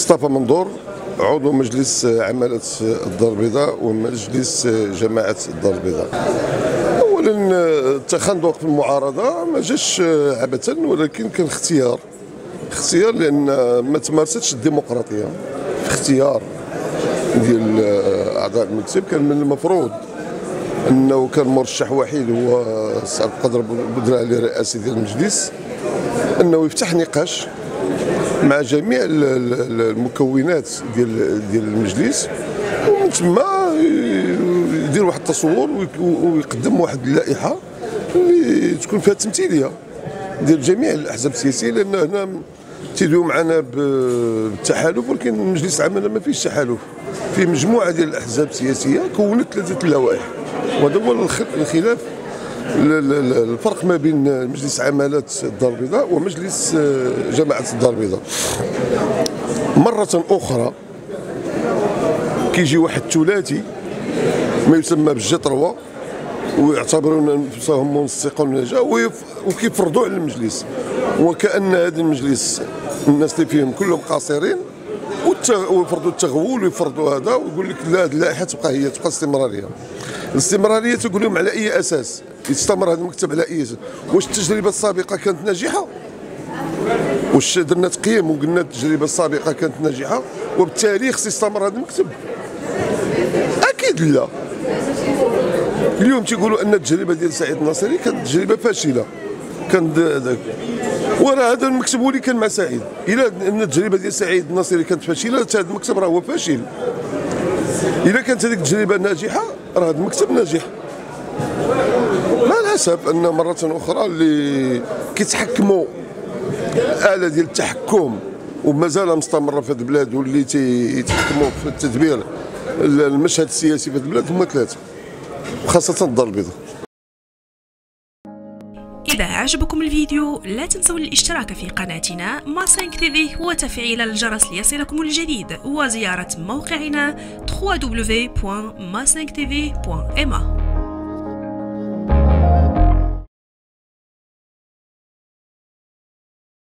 مصطفى منظور، عضو مجلس عمالة الدار البيضاء ومجلس جماعة الدار البيضاء. اولا التخاذ وقت المعارضه ما جاش عبثا، ولكن كان اختيار لان ما تمارستش الديمقراطيه في اختيار ديال اعضاء المكتب. كان من المفروض انه كان مرشح وحيد هو السي عبد القادر بودرالي الرئاسي ديال المجلس، انه يفتح نقاش مع جميع المكونات ديال المجلس، ومن ثم يدير واحد التصور ويقدم واحد اللائحه اللي تكون فيها التمثيليه ديال جميع الاحزاب السياسيه، لان هنا تيدويو معنا بالتحالف، ولكن مجلس العمل ما فيش تحالف، فيه مجموعه ديال الاحزاب السياسيه كونت 3 اللوائح. وهذا هو الخلاف، الفرق ما بين مجلس عمالة الدار البيضاء ومجلس جماعة الدار البيضاء. مرة أخرى كيجي واحد ثلاثي ما يسمى بالجطروة ويعتبرون أنفسهم منسقون للنجاة وكيفرضوا على المجلس، وكأن هذا المجلس الناس اللي فيهم كلهم قاصرين، ويفرضوا التغول ويفرضوا هذا، ويقول لك لا، هذه اللائحة تبقى استمرارية. الاستمرارية تقول لهم على أي أساس يستمر هذا المكتب؟ على أي أساس؟ واش التجربة السابقة كانت ناجحة؟ واش درنا تقييم وقلنا التجربة السابقة كانت ناجحة وبالتالي خص يستمر هذا المكتب؟ أكيد لا. اليوم تيقولوا أن التجربة ديال سعيد الناصري كانت تجربة فاشلة، كان ذاك، وراه هذا المكتب هو اللي كان مع سعيد. إلا أن التجربة ديال سعيد الناصري كانت فاشلة، هذا المكتب راه هو فاشل. إلا كانت هذيك التجربة ناجحة، راه هذا المكتب ناجح. مع الأسف أن مرة أخرى اللي كيتحكموا الآلة ديال التحكم ومازال مستمرة في هذه البلاد، واللي تيتحكموا في التدبير المشهد السياسي في هذه البلاد هما 3، خاصة الدار البيضاء. إذا عجبكم الفيديو لا تنسوا الاشتراك في قناتنا ما5 تي في وتفعيل الجرس ليصلكم الجديد، وزيارة موقعنا www.ma5tv.ma.